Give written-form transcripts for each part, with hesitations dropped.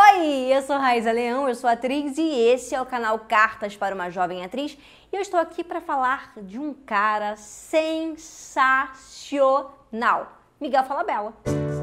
Oi, eu sou Raíza Leão, eu sou atriz e esse é o canal Cartas para uma Jovem Atriz e eu estou aqui para falar de um cara sensacional, Miguel Falabella.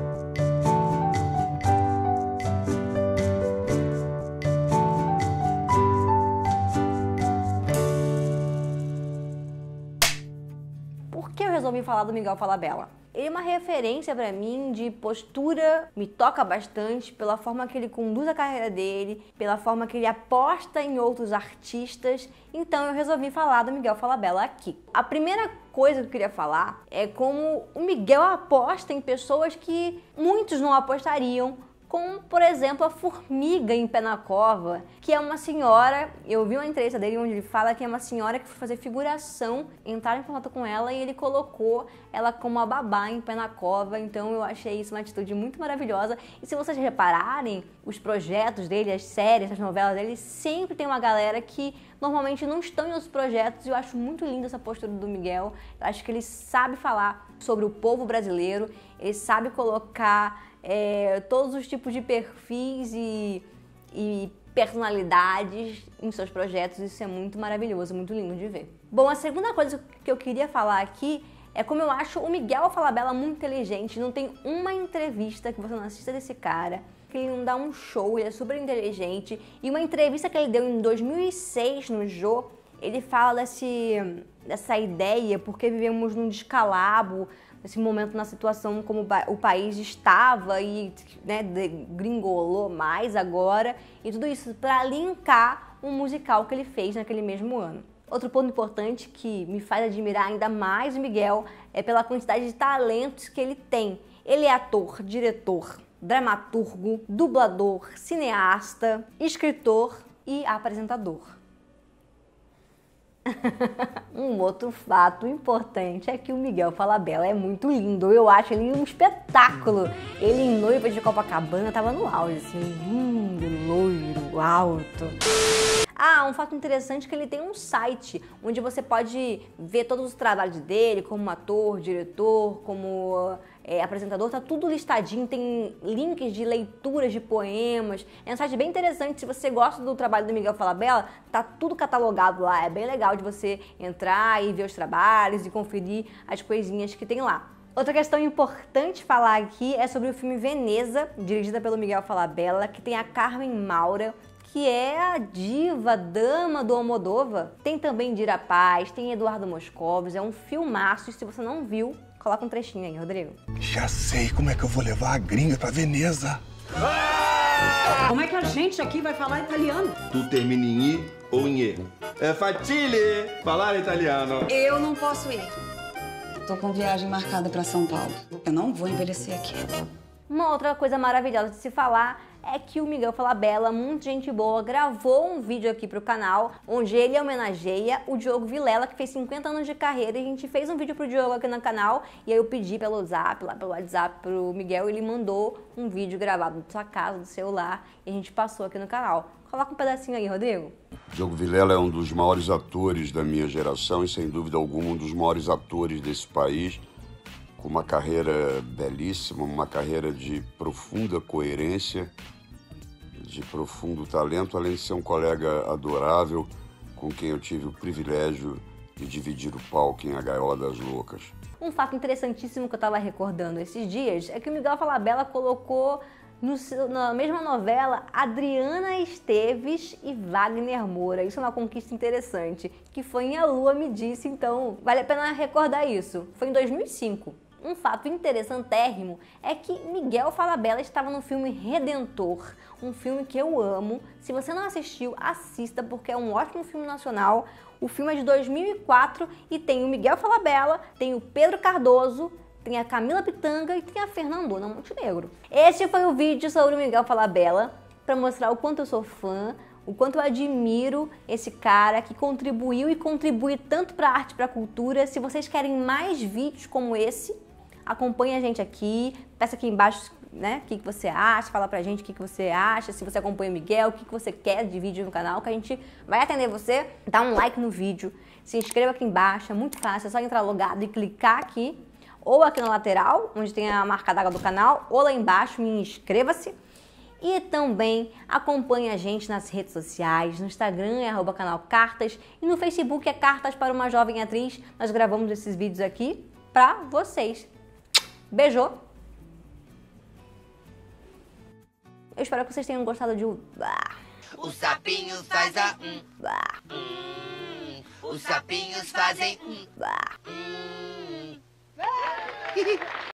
Por que eu resolvi falar do Miguel Falabella? Ele é uma referência para mim de postura, me toca bastante pela forma que ele conduz a carreira dele, pela forma que ele aposta em outros artistas, então eu resolvi falar do Miguel Falabella aqui. A primeira coisa que eu queria falar é como o Miguel aposta em pessoas que muitos não apostariam, como, por exemplo, a Formiga em Pé na Cova, que é uma senhora, eu vi uma entrevista dele onde ele fala que é uma senhora que foi fazer figuração, entrar em contato com ela e ele colocou ela como uma babá em Pé na Cova, então eu achei isso uma atitude muito maravilhosa. E se vocês repararem, os projetos dele, as séries, as novelas dele, sempre tem uma galera que normalmente não estão em outros projetos e eu acho muito linda essa postura do Miguel. Eu acho que ele sabe falar sobre o povo brasileiro, ele sabe colocar todos os tipos de perfis e personalidades em seus projetos. Isso é muito maravilhoso, muito lindo de ver. Bom, a segunda coisa que eu queria falar aqui é como eu acho o Miguel Falabella muito inteligente. Não tem uma entrevista que você não assista desse cara que ele não dá um show, ele é super inteligente. E uma entrevista que ele deu em 2006 no Jô, ele fala dessa ideia, porque vivemos num descalabro, nesse momento, na situação como o país estava e gringolou mais agora, e tudo isso para linkar um musical que ele fez naquele mesmo ano. Outro ponto importante que me faz admirar ainda mais o Miguel é pela quantidade de talentos que ele tem. Ele é ator, diretor, dramaturgo, dublador, cineasta, escritor e apresentador. Um outro fato importante é que o Miguel Falabella é muito lindo. Eu acho ele um espetáculo. Ele em Noiva de Copacabana tava no auge, assim, loiro, alto. Um fato interessante é que ele tem um site onde você pode ver todos os trabalhos dele, como ator, diretor, como apresentador, tá tudo listadinho, tem links de leituras de poemas. É um site bem interessante. Se você gosta do trabalho do Miguel Falabella, tá tudo catalogado lá. É bem legal de você entrar e ver os trabalhos e conferir as coisinhas que tem lá. Outra questão importante falar aqui é sobre o filme Veneza, dirigida pelo Miguel Falabella, que tem a Carmen Maura, que é a diva, dama do Almodóvar. Tem também Dira Paz, tem Eduardo Moscovitz, é um filmaço. E se você não viu, coloca um trechinho aí, Rodrigo. Já sei como é que eu vou levar a gringa pra Veneza. Como é que a gente aqui vai falar italiano? Tu termina em I ou em E. É facile falar italiano. Eu não posso ir. Tô com viagem marcada pra São Paulo. Eu não vou envelhecer aqui. Uma outra coisa maravilhosa de se falar é que o Miguel Falabella, muito gente boa, gravou um vídeo aqui pro canal, onde ele homenageia o Diogo Vilela, que fez 50 anos de carreira, e a gente fez um vídeo pro Diogo aqui no canal, e aí eu pedi pelo Zap, lá pelo WhatsApp pro Miguel, e ele mandou um vídeo gravado da sua casa, do celular, e a gente passou aqui no canal. Coloca um pedacinho aí, Rodrigo. Diogo Vilela é um dos maiores atores da minha geração e, sem dúvida alguma, um dos maiores atores desse país, com uma carreira belíssima, uma carreira de profunda coerência, de profundo talento, além de ser um colega adorável com quem eu tive o privilégio de dividir o palco em A Gaiola das Loucas. Um fato interessantíssimo que eu estava recordando esses dias é que o Miguel Falabella colocou na mesma novela Adriana Esteves e Wagner Moura. Isso é uma conquista interessante, que foi em A Lua Me Disse, então vale a pena recordar isso. Foi em 2005. Um fato interessantérrimo é que Miguel Falabella estava no filme Redentor, um filme que eu amo. Se você não assistiu, assista, porque é um ótimo filme nacional. O filme é de 2004 e tem o Miguel Falabella, tem o Pedro Cardoso, tem a Camila Pitanga e tem a Fernandona Montenegro. Este foi o vídeo sobre o Miguel Falabella, para mostrar o quanto eu sou fã, o quanto eu admiro esse cara que contribuiu e contribui tanto para a arte e para a cultura. Se vocês querem mais vídeos como esse, acompanhe a gente aqui, peça aqui embaixo, né, o que você acha, fala pra gente o que você acha, se você acompanha o Miguel, o que você quer de vídeo no canal, que a gente vai atender você. Dá um like no vídeo, se inscreva aqui embaixo, é muito fácil, é só entrar logado e clicar aqui, ou aqui na lateral, onde tem a marca d'água do canal, ou lá embaixo, inscreva-se. E também acompanhe a gente nas redes sociais, no Instagram é @canal Cartas e no Facebook é Cartas para uma Jovem Atriz. Nós gravamos esses vídeos aqui pra vocês. Beijo! Eu espero que vocês tenham gostado de... Os sapinhos faz a Os sapinhos fazem